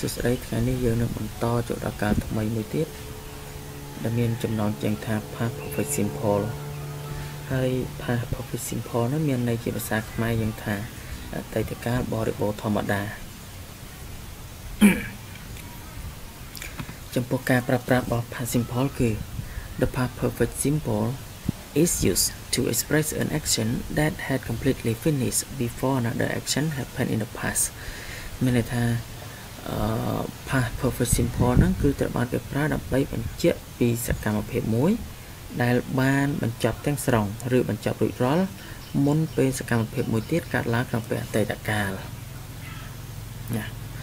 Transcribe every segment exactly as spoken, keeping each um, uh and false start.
សួស្តីថ្ងៃនេះយើងនឹងបន្តចូលដល់ការថ្មីមួយទៀតដែលមានចំណងជើងថា Past Perfect Simple ហើយ Past Perfect Simple នោះមានន័យជាភាសាខ្មែរយើងថាអតីតកាលបរិបូរណ៍ធម្មតាចំពោះការប្រើប្រាស់របស់ Past Simple គឺ The Past Perfect Simple is used to express an action that had completely finished before another action happened in the past មានន័យថាUh, past perfect simple ហ្នឹងគឺត្រូវបានគេប្រើដើម្បីបញ្ជាក់ពីសកម្មភាពមួយដែលបានបញ្ចប់ទាំងស្រុងឬបញ្ចប់រួចរាល់មុនពេលសកម្មភាពមួយទៀតកើតឡើងក្នុងពេលអតីតកាលណា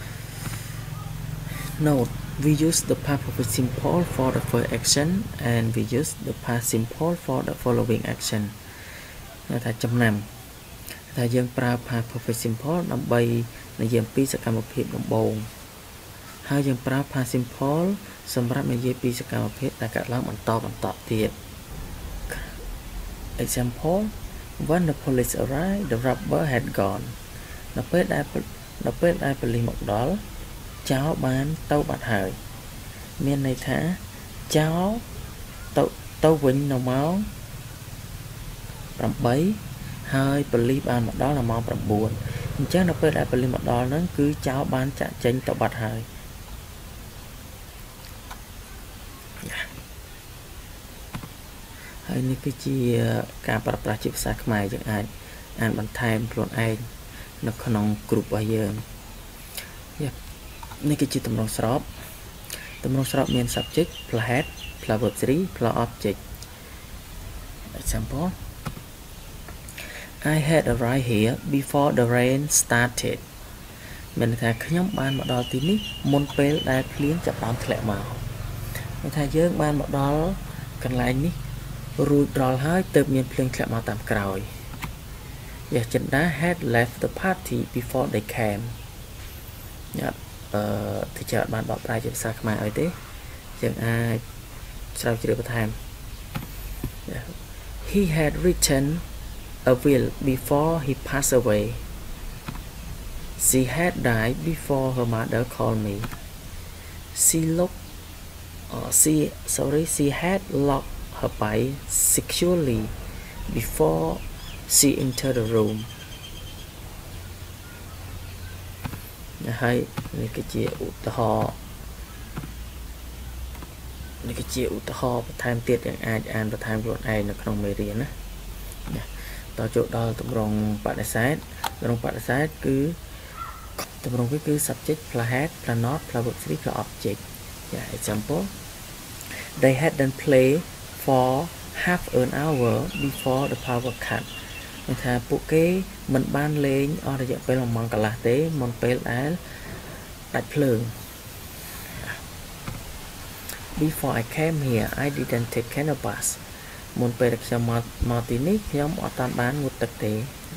Note we use the past perfect simple for the first action and we use the past simple for the following action ថាចំណាំថាយើងប្រើ past perfect simple ដើម្បីនិយាយពីសកម្មភាពដំបូងហើយយើងប្រើ past simple សម្រាប់និយាយពីសកម្មភាពដែលកើតឡើងបន្តបន្តទៀត Example when the police arrived the robber had gone នៅពេលដែលនៅពេលដែលប៉ូលីសមកដល់ចោរបានទៅបាត់ហើយមានន័យថាចោរទៅទៅវិញនៅម៉ោងeightហើយប៉ូលីសបានមកដល់នៅម៉ោងnineអញ្ចឹងនៅពេលដែលប៉ូលីសមកដល់ហ្នឹងគឺចោរបានចាក់ចេញទៅបាត់ហើយហើយនេះគឺជាការប្រើប្រាស់ជាភាសាខ្មែរយើងអាចអានបន្ថែមខ្លួនឯងនៅក្នុងគ្រុបរបស់យើងនេះគឺជាទម្រង់ស្របទម្រង់ស្របមាន subject plus head plus verb three plus object example I had arrived here before the rain started មានន័យថាខ្ញុំបានមកដល់ទីនេះមុនពេលដែលភ្លៀងចាប់ផ្ដើមធ្លាក់មកមានថាយើងបានមកដល់កន្លែងនេះរួចរាល់ហើយទើបមានភ្លៀងធ្លាក់មកតាមក្រោយ Yacinda had left the party before they came ញ៉ាំអឺទីចើបានបកប្រែជាភាសាខ្មែរឲ្យទេយើងអាចស្រាវជ្រាវបន្ថែម He had written a will before he passed away. She had died before her mother called me. She looked, uh, she sorry, she had locked her bike securely before she entered the room. ហើយនេះគឺជាឧទាហរណ៍នេះគឺជាឧទាហរណ៍បន្ថែមទៀតyangអាចអានបន្ថែមខ្លួនឯងនៅក្នុងមេរៀនណាតចូលដល់ទម្រង់បដិសេធទម្រង់បដិសេធគឺទម្រង់វាគឺ subject plus head plus not plus verb three plus object ជា example they hadn't play for half an hour before the power cut មានថាពួកគេមិនបានលេងអស់រយៈពេល1ម៉ោងកន្លះទេមុនពេលដែលដាច់ភ្លើង Before I came here I didn't take Canal busមុនពេលខ្ញុំមកមកទីនេះខ្ញុំអត់តាមបានងូតទឹកទេ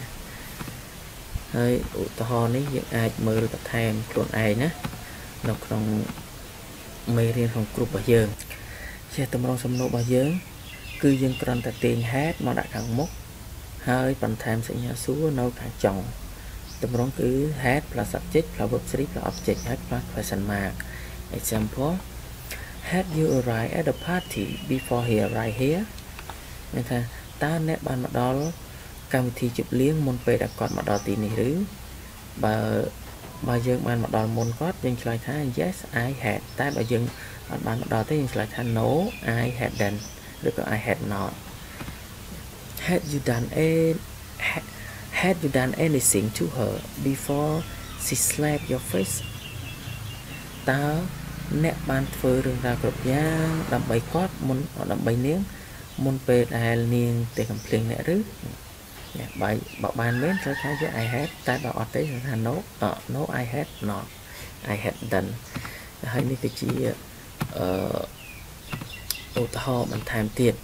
ហើយឧទាហរណ៍នេះយើងអាចមើលបន្ថែមខ្លួនឯងណានៅក្នុងមេរៀនក្នុងគ្រុបរបស់យើងជាទម្រង់សំណួររបស់យើងគឺយើងគ្រាន់តែទាញ head មកដាក់ខាងមុខហើយបន្ថែមសញ្ញាសួរនៅខាងចុងទម្រង់គឺ head plus subject plus verb three plus object ហើយ plus question mark example had you arrived at the party before he arrived hereមានថាតើអ្នកបានមកដល់កម្មវិធីជប់លៀងមុនពេលដែលគាត់មកដល់ទីនេះឬបើបើយើងបានមកដល់មុនគាត់យើងឆ្លើយថា yes I had តែបើយើងអត់បានមកដល់ទេយើងឆ្លើយថា no I hadn't ឬក៏ I had not had you done a had you done anything to her before she slapped your face តើអ្នកបានធ្វើរឿងរ៉ាវគ្រប់យ៉ាងដើម្បីគាត់មុនដើម្បីនាងមុនពេលដែលនាងទេកំភ្លៀងអ្នកឬបើបើបានមែនត្រូវថាយក I had តែបើអត់ទេគឺថា no no I had not I had done ហើយនេះគឺជាអឺឧទាហរណ៍បន្ថែមទៀត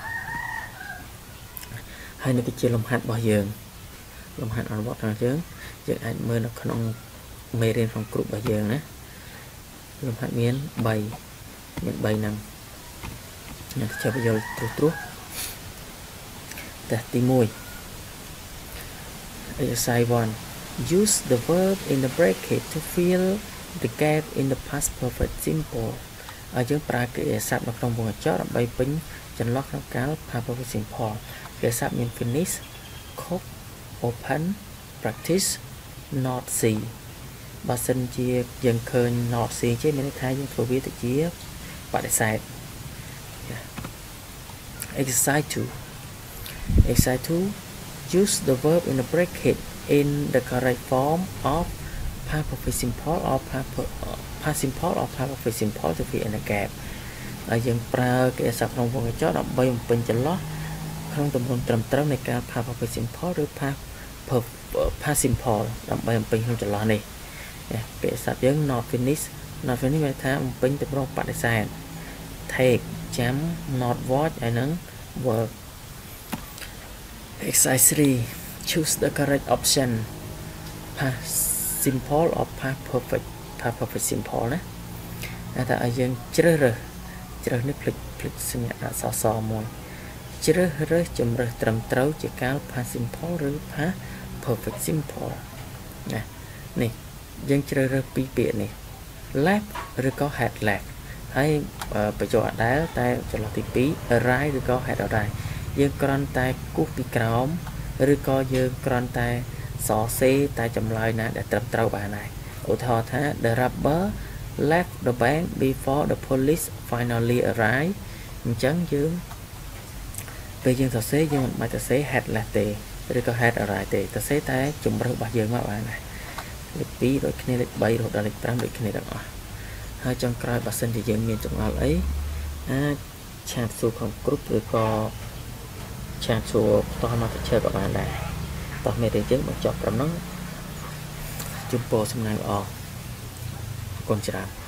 ហើយនេះគឺជាលំហាត់របស់យើងលំហាត់អនុវត្តរបស់យើងយើងអាចមើលនៅក្នុងមេរៀនក្នុងគ្រុបរបស់យើងណាលំហាត់មាន3មាន3ហ្នឹងអ្នកចាប់យកត្រួសត្រួសតែទីone exercise one use the verb in the bracket to fill the gap in the past perfect simple ឲ្យយើងប្រើគ្រាសព្ទនៅក្នុងវងកញ្ចក់ដើម្បីពេញចន្លោះក្នុងកាល past perfect simple គ្រាសព្ទមាន finish cook open practice not see បើសិនជាយើងឃើញ not see ចេះមានន័យថាយើងធ្វើវាទៅជាបដិសេធ exercise two exercise two use the verb in the bracket in the correct form of past perfect simple or past past simple or past perfect simple to fill in the gap ហើយយើងប្រើគ្រាសព្ទក្នុងវងកញ្ចក់ដើម្បីបំពេញចន្លោះក្នុងទម្រង់ត្រឹមត្រូវនៃការ past perfect simple ឬ past past simple ដើម្បីបំពេញក្នុងចន្លោះនេះពាក្យសព្ទយើង not finish not finish មានន័យថាបំពេញទម្រង់បដិសេធ take ចាំ not watch ហើយនឹង work exercise three choose the correct option past simple or past perfect past perfect simple ណាតែឲ្យយើងជ្រើសរើសជ្រើសនេះភ្លេចភ្លេចសញ្ញាអក្សរសមួយជ្រើសរើសជំរើសត្រឹមត្រូវជាកាល past simple ឬ past perfect simple ណានេះយើងជ្រើសរើសពីរពាក្យនេះ left ឬក៏ had left ហើយបញ្ចូលអដែលតែចន្លោះទីពីរ right ឬក៏ had right យើងគ្រាន់តែគូសពីក្រោមឬក៏យើងគ្រាន់តែសរសេរតែចម្លើយណាដែលត្រឹមត្រូវបានហើយឧទាហរណ៍ថា the robber left the bank before the police finally arrived អញ្ចឹងយើងពេលយើងសរសេរយើងមិនបាច់សរសេរ had left ទេឬក៏ had arrived ទេសរសេរតែជំរើសរបស់យើងមកបានហើយលេខពីរដូចគ្នាលេខបីរហូតដល់លេខ5ដូចគ្នាទាំងអស់ហើយចុងក្រោយបើសិនជាយើងមានចម្ងល់អីអាចឆាតសួរក្នុងក្រុមឬក៏ឆាតសួរផ្ទាល់មកទៅជើក៏បានដែរតោះមេរៀនយើងបញ្ចប់ត្រឹមហ្នឹងជូនពរសំណាងល្អអរគុណច្រើន